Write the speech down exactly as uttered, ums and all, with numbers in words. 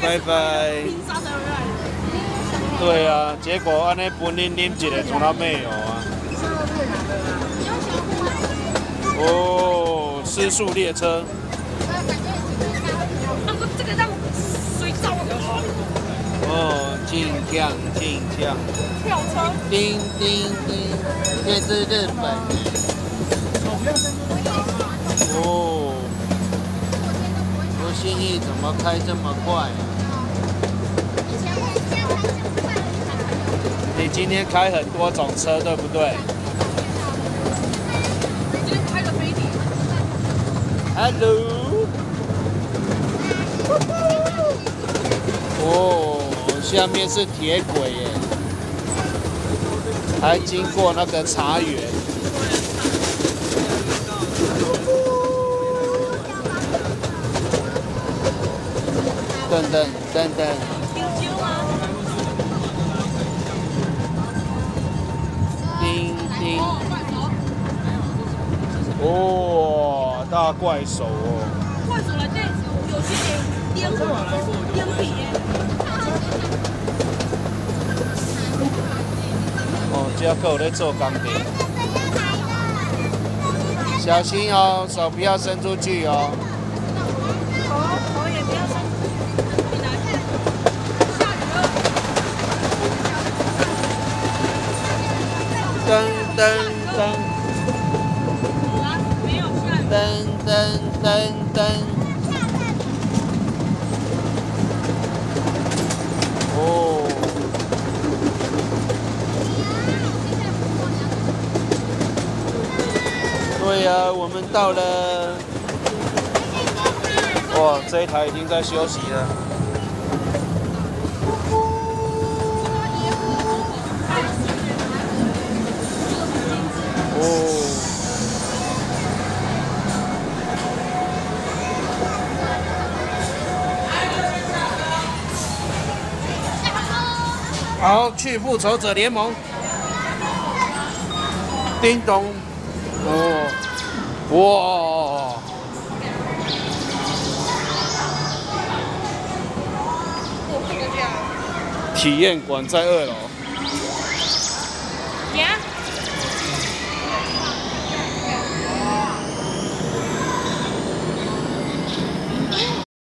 拜拜。对啊，结果安尼本人啉一个，从来没有啊。哦，失速列车。 这个让水照的。 哦，静降静降。 跳车。 叮叮叮，这是日本。哦，这信义怎么开这么快啊？你今天开很多种车，对不对？ 今天开了飞碟。 Hello。哦，下面是铁轨耶，还经过那个茶园。等等等等。叮叮。哦，大怪手哦。 怪手来对，有些人颠颠皮耶。 哦，这个有在做钢铁。小心哦，手不要伸出去哦。 头头也不要伸。 噔噔噔，噔噔噔噔，哦，对呀，我们到了。哇，这一台已经在休息了。哦，好，去复仇者联盟。叮咚，哦，哇，体验馆在二楼。